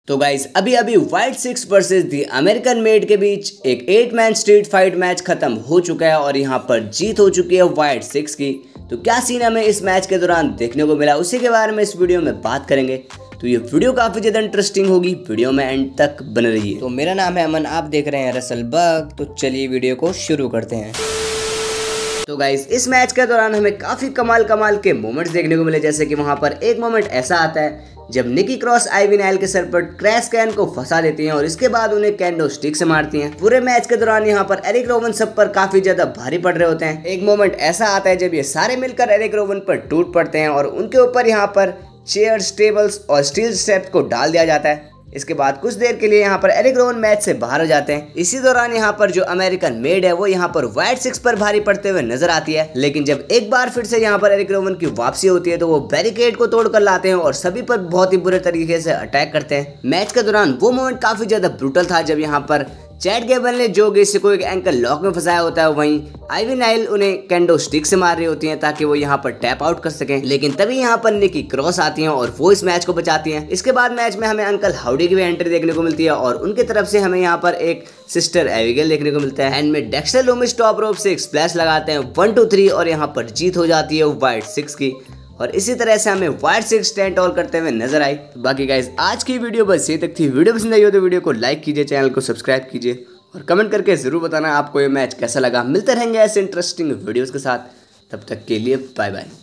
तो गाइस अभी अभी white six versus the American made के बीच एक 8 मैन स्ट्रीट फाइट मैच खत्म हो चुका है और यहाँ पर जीत हो चुकी है व्हाइट सिक्स की। तो क्या सीन हमें इस मैच के दौरान देखने को मिला उसी के बारे में इस वीडियो में बात करेंगे। तो ये वीडियो काफी ज्यादा इंटरेस्टिंग होगी, वीडियो में एंड तक बने रहिए। तो मेरा नाम है अमन, आप देख रहे हैं रसल बग। तो चलिए वीडियो को शुरू करते हैं। तो गाइस इस मैच के दौरान हमें काफी कमाल के मोमेंट्स देखने को मिले, जैसे कि वहां पर एक मोमेंट ऐसा आता है जब निकी क्रॉस आइवी नाइल के सर पर क्रैश कैन को फंसा देती हैं और इसके बाद उन्हें कैंडो स्टिक से मारती हैं। पूरे मैच के दौरान यहाँ पर एरिक रोवन सब पर काफी ज्यादा भारी पड़ रहे होते हैं। एक मोमेंट ऐसा आता है जब ये सारे मिलकर एरिक रोवन पर टूट पड़ते हैं और उनके ऊपर यहाँ पर चेयर्स, टेबल्स और स्टील स्टेप्स को डाल दिया जाता है। इसके बाद कुछ देर के लिए यहाँ पर एरिक रोवन मैच से बाहर हो जाते हैं। इसी दौरान यहाँ पर जो अमेरिकन मेड है वो यहाँ पर व्हाइट सिक्स पर भारी पड़ते हुए नजर आती है, लेकिन जब एक बार फिर से यहाँ पर एरिक रोवन की वापसी होती है तो वो बैरिकेड को तोड़ कर लाते हैं और सभी पर बहुत ही बुरे तरीके से अटैक करते हैं। मैच के दौरान वो मोमेंट काफी ज्यादा ब्रूटल था जब यहाँ पर चैट गैबल ने जो गेसी को एक एंकल लॉक में फंसाया होता है, वहीं आइवी नाइल उन्हें कैंडो स्टिक से मार रही होती हैं ताकि वो यहाँ पर टैप आउट कर सकें। लेकिन तभी यहाँ पर निकी क्रॉस आती हैं और वो इस मैच को बचाती हैं। इसके बाद मैच में हमें अंकल हाउडी की भी एंट्री देखने को मिलती है और उनकी तरफ से हमें यहाँ पर एक सिस्टर एविगेल देखने को मिलता है। एंड में डेक्स्टर लूमिस टॉप रोप से एक स्प्लैश लगाते हैं 1 2 3 और यहाँ पर जीत हो जाती है व्हाइट सिक्स की। और इसी तरह से हमें व्हाइट सिक्स 10 ऑल करते हुए नजर आई। तो बाकी गाइस आज की वीडियो बस ये तक थी। वीडियो पसंद आई हो तो वीडियो को लाइक कीजिए, चैनल को सब्सक्राइब कीजिए और कमेंट करके जरूर बताना आपको ये मैच कैसा लगा। मिलते रहेंगे ऐसे इंटरेस्टिंग वीडियोस के साथ, तब तक के लिए बाय बाय।